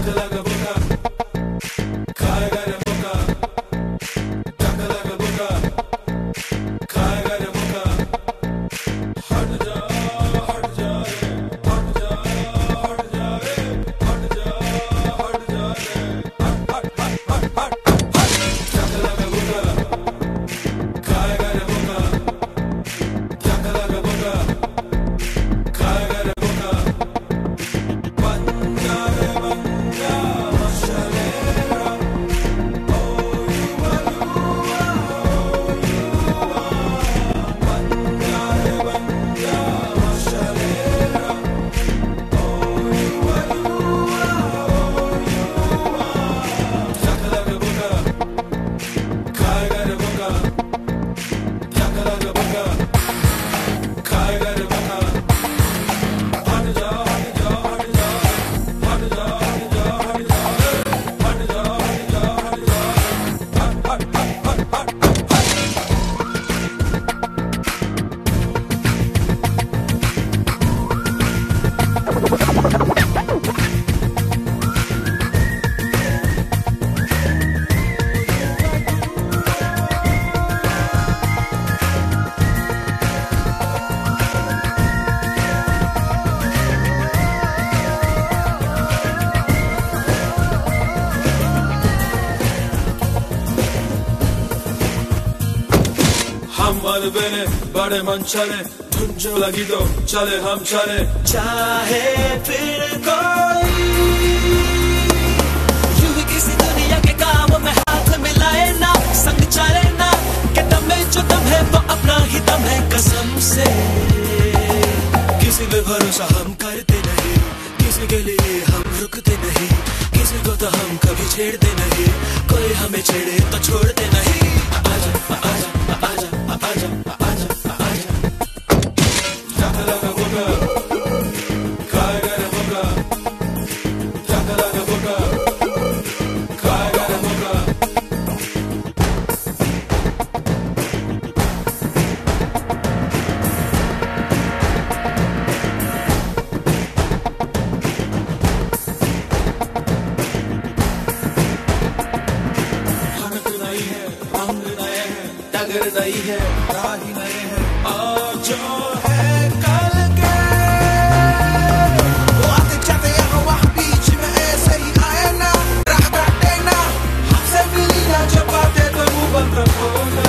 बने बड़े मन चले धुन जो लगी तो चले हम चले चाहे फिर कोई यूं ही किसी दुनिया के काम में हाथ मिलाए ना संग चले ना कि दम में जो दम है वो अपना ही दम है कसम से किसी पे भरोसा हम करते नहीं किसी के लिए हम रुकते नहीं किसी को तो हम कभी छेड़ते नहीं कोई हमें छेड़े तो छोड़ते नहीं आजा आजा आजा आजा आजा आजा नहीं है राही नए हैं आज जो है कल के वो आते जाते यहाँ वहाँ बीच में ऐसे ही आए ना राह काटे ना हमसे मिली ना जब बातें तो मुंह बंद रखो ना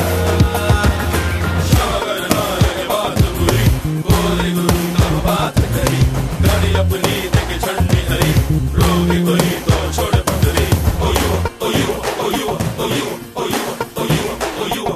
शागर नारे बात बुरी बोले गुरु तब बात करी गाड़ी अपनी देखे झंडी हरी रोगी कोई तो छोड़ पकड़ी ओ यू ओ यू ओ यू ओ यू ओ यू ओ यू ओ यू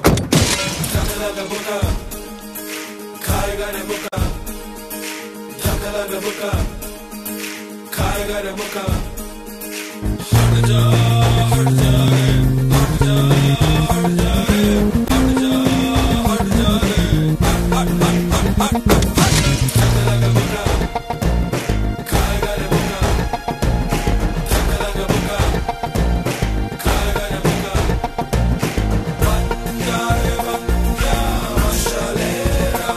खाएगा रे बुका धकला रे बुका खाएगा रे बुका हट जा हट जा रे हट जा हट जा रे हट जा हट जा रे हट हट हट हट हट धकला रे बुका खाएगा रे बुका धकला रे बुका खाएगा रे बुका बन जा रे बन जा मशालेरा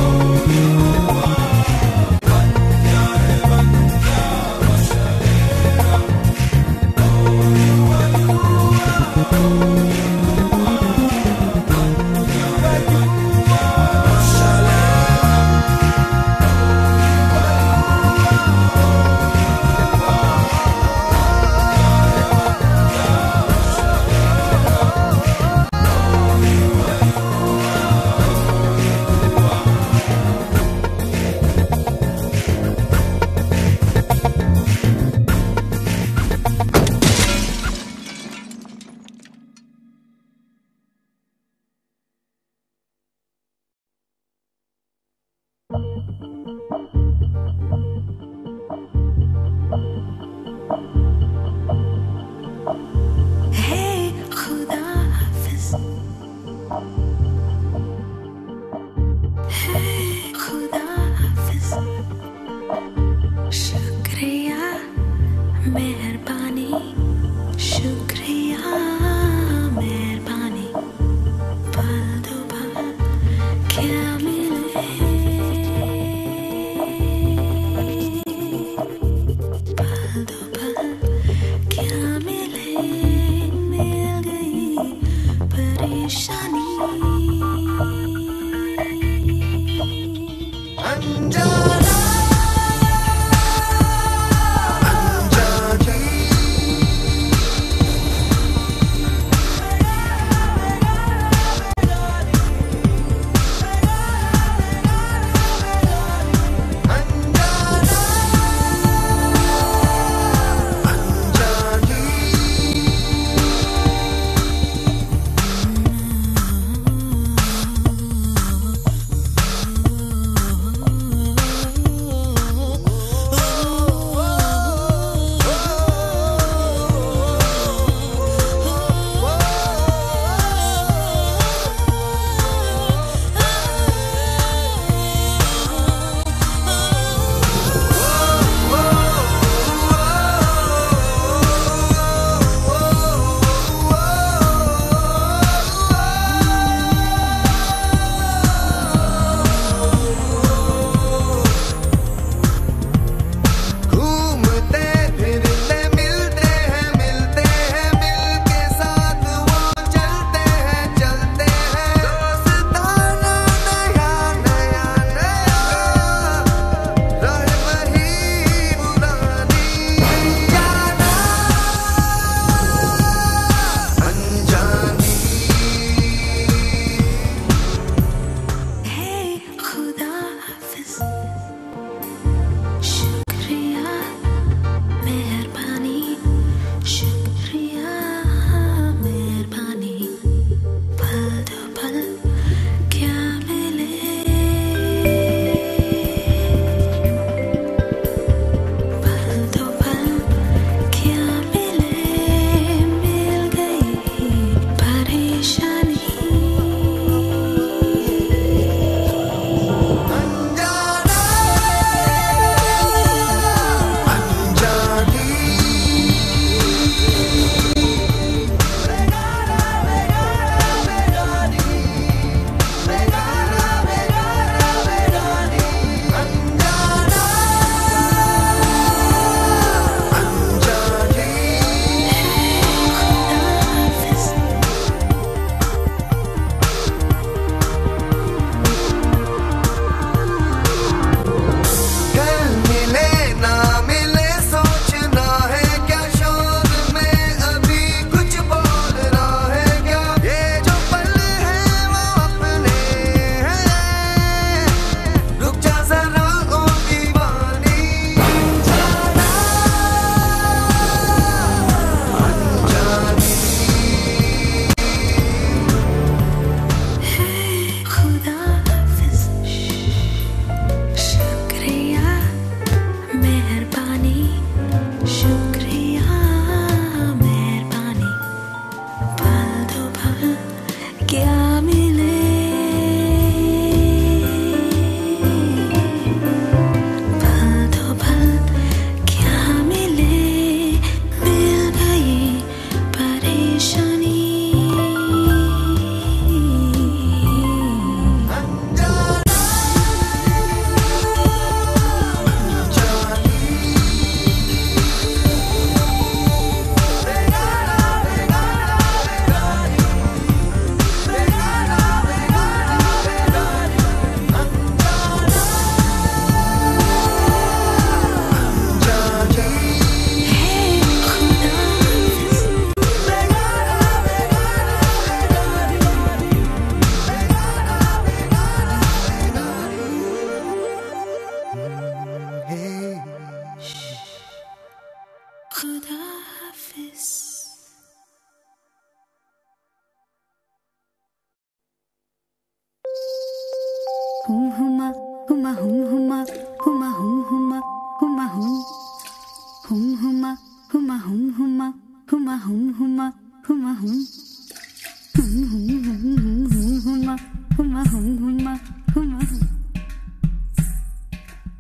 बन जा रे बन जा मशालेरा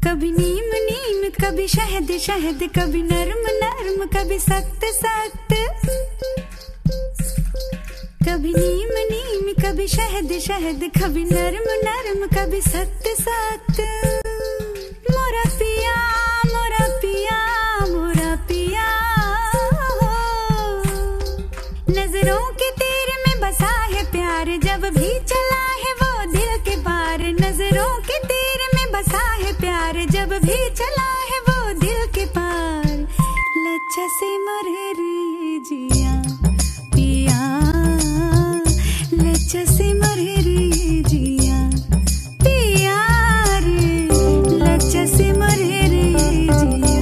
कभी नीम नीम, कभी शहद शहद, कभी नर्म नर्म, कभी सख्त सख्त। कभी नीम नीम, कभी शहद शहद, कभी नर्म नर्म, कभी सख्त सख्त। मोरा पिया मोरा पिया मोरा पिया हो, नजरों के तीर में बसा है प्यार, जब भी चला है वो दिल के पार। नजरों के तीर में बसा है प्यार, जब भी चला है वो दिल के पार। लच्छा से मरे रे जिया पिया, लच्छा से मरे रे जिया पिया रे, लच्छा से मरे रे जिया।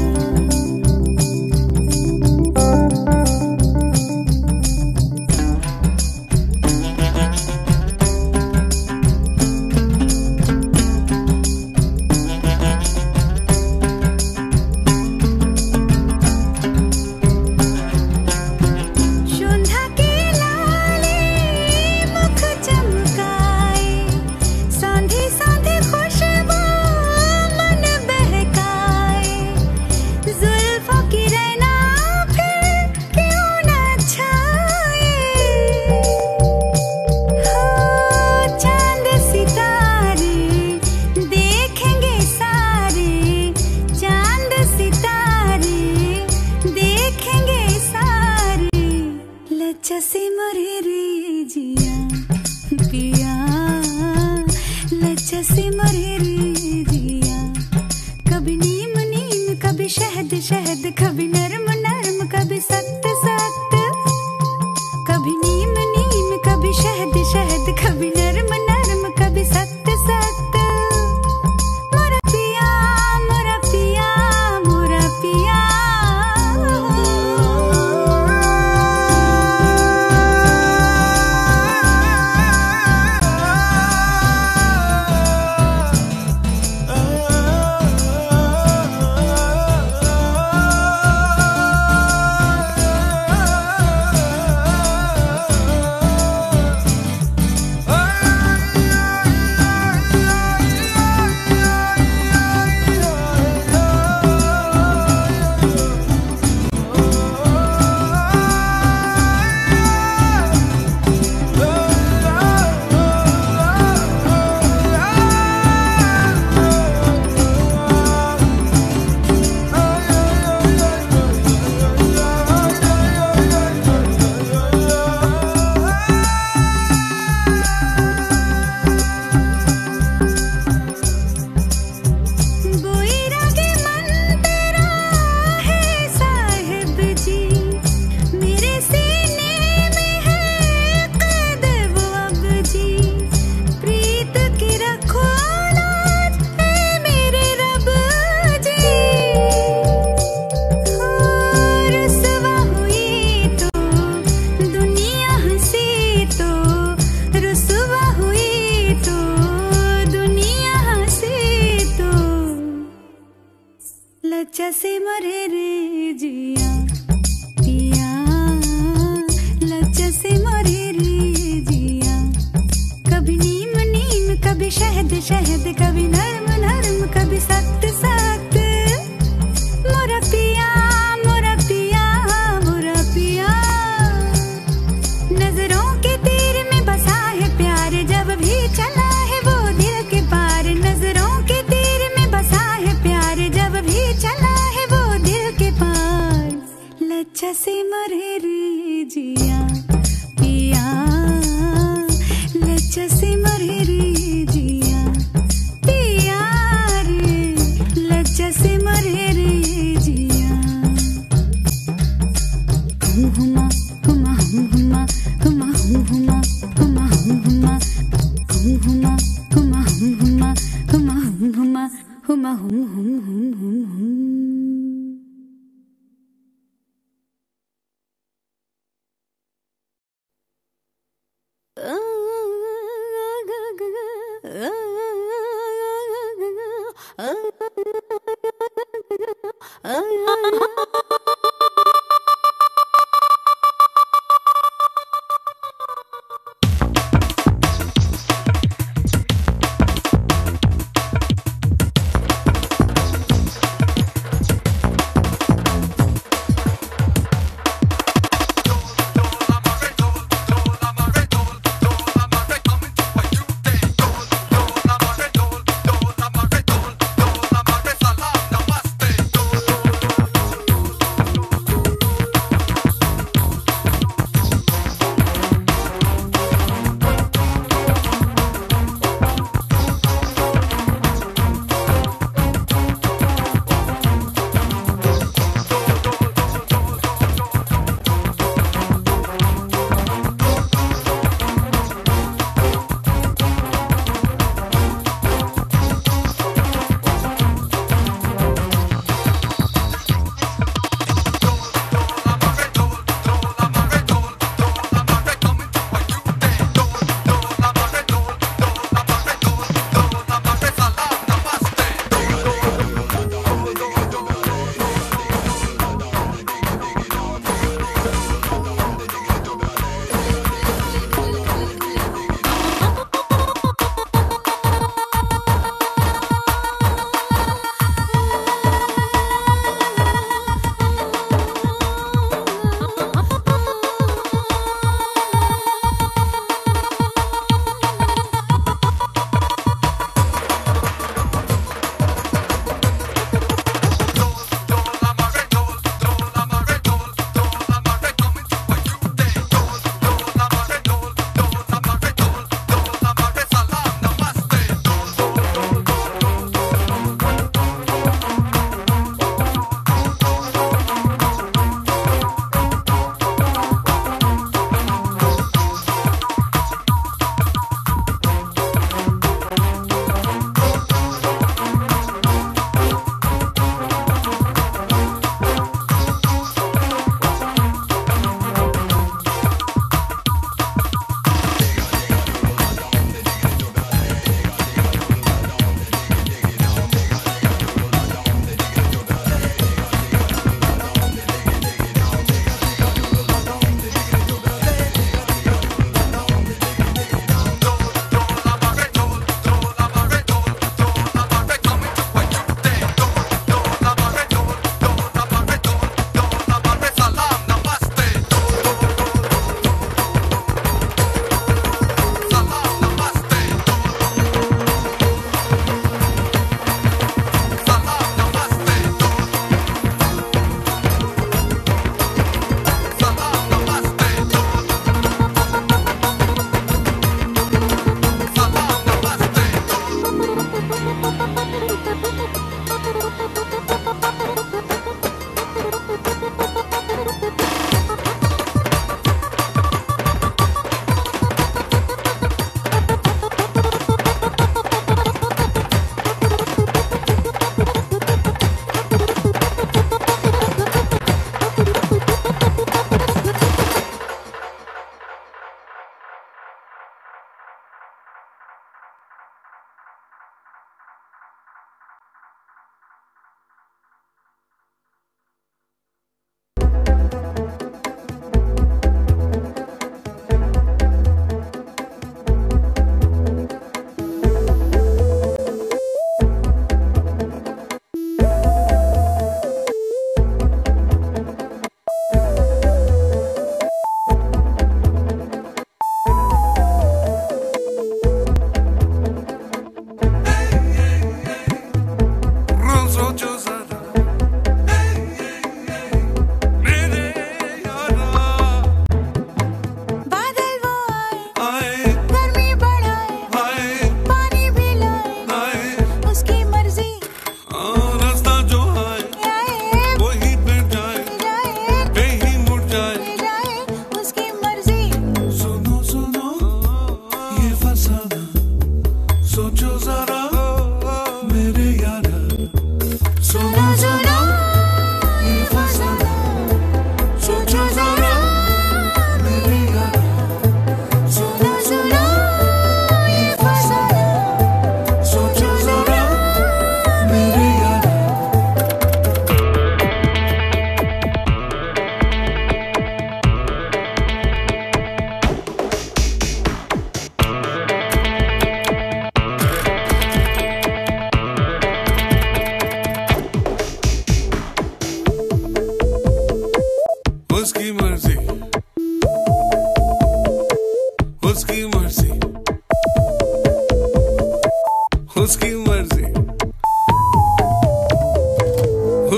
लच्छा से मरे रे जिया पिया, लच्छा से मरे रे जिया। कभी नीम नीम, कभी शहद शहद, कभी नरम नरम, कभी सख्त सख्त। कभी नीम नीम, कभी शहद शहद, कभी नरम नरम, कभी सख्त सख्त। मोरा पिया मोरा पिया मोरा पिया। लच्छा से मरे रे जिया पिया, लच्छा से मरे रे जिया। कभी नीम नीम, कभी शहद शहद, कभी नरम नरम, कभी सख्त सख्त। मोरा पिया मोरा पिया मोरा पिया। नजरों के तीर में बसा है प्यार, जब भी चला है वो दिल के पार। नजरों के तीर में बसा है प्यार, जब भी चला है वो दिल के पार। लच्छा से मरे रे जिया पिया, लच्छा से मरे रे जिया पिया रे, लच्छा से मरे रे जिया। हुमा हुमा हुमा हुमा हुमा हुमा हुमा हुमा हुमा हुमा हुमा हुमा हुमा हुम हुम हुम हुम हुम।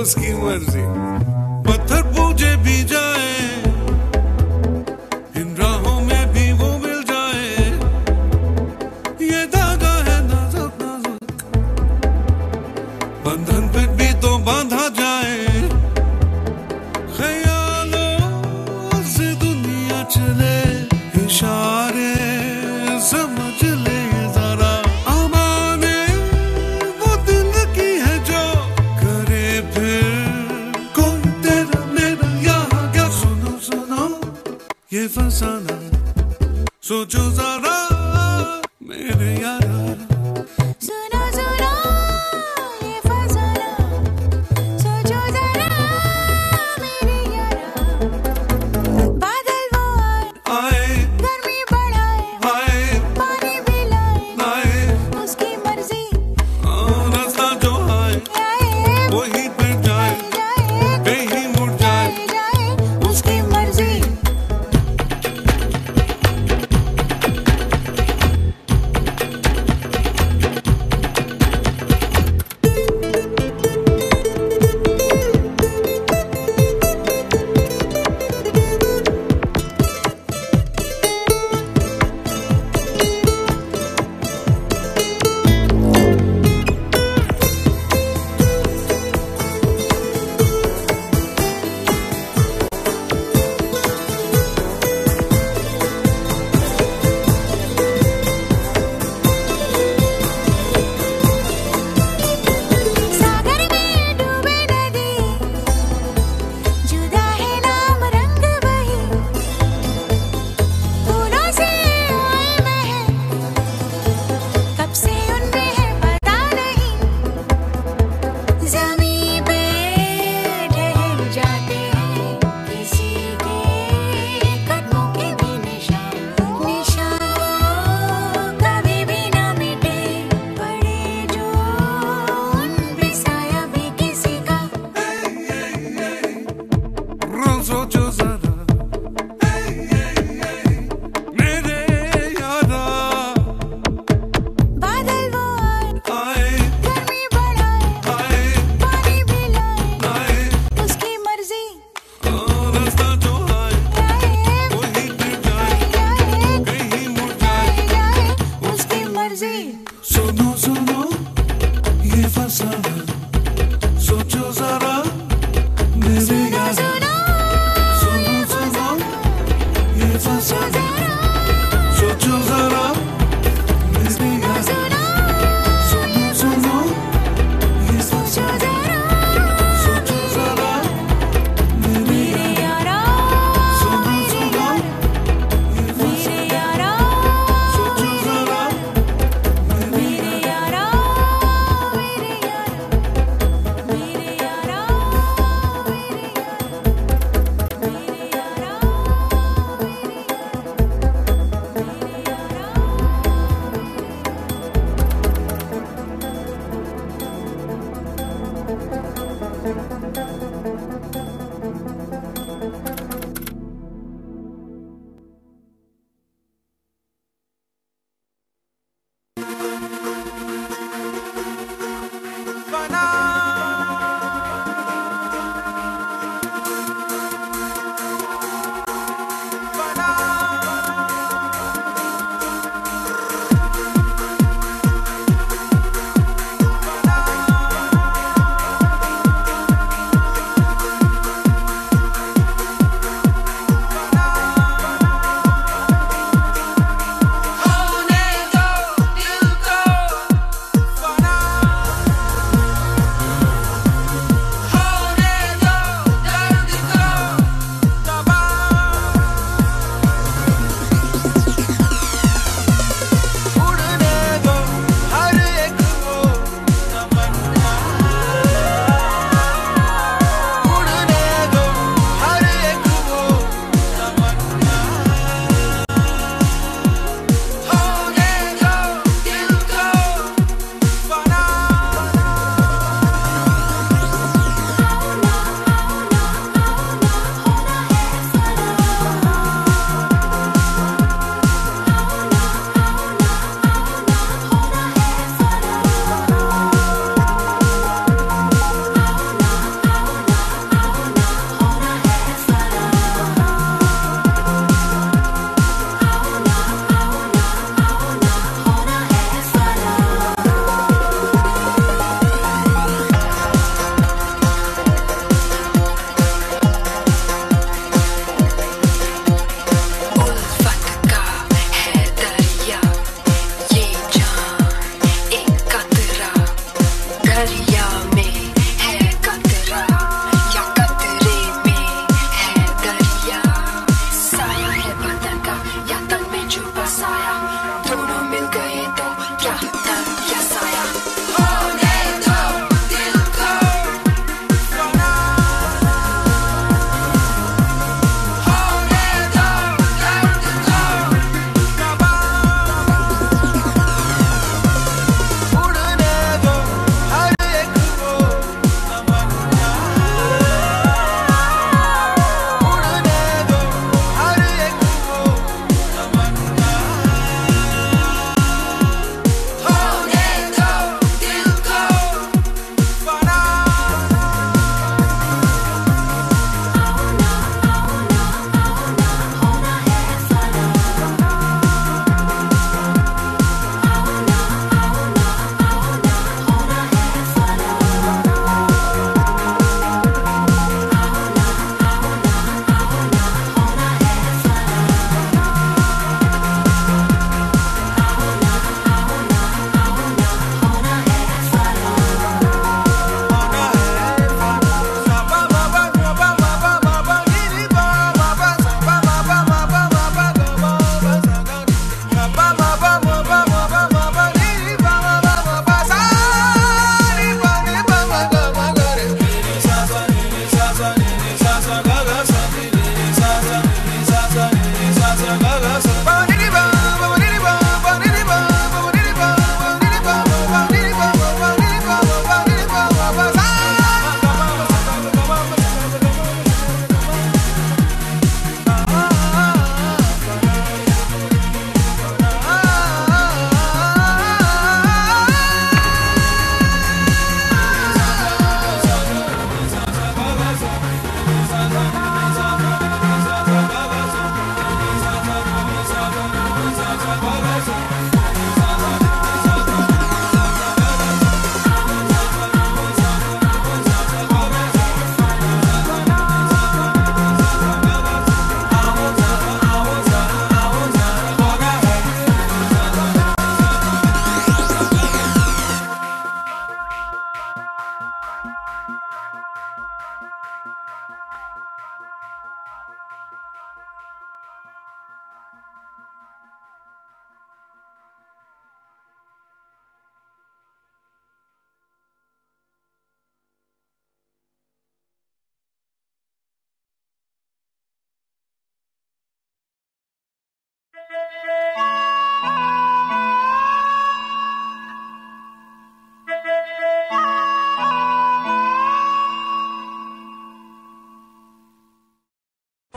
उसकी मर्जी। पत्थर पूजे भी जाए, इन राहों में भी वो मिल जाए। ये धागा है नाजुक नाजुक, बंधन पे भी तो बांधा जाए। ख्यालों से दुनिया चले, इशारे समझ ले जरा। अमाने वो दिल की है जो करे फिर कोई तेरा मेरा यहाँ क्या। सुनो सुनो ये फसाना, सोचो जरा मेरे यारा। सुनो सुनो ये फसाना,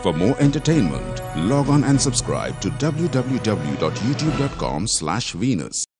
For more entertainment, log on and subscribe to www.youtube.com/Venus.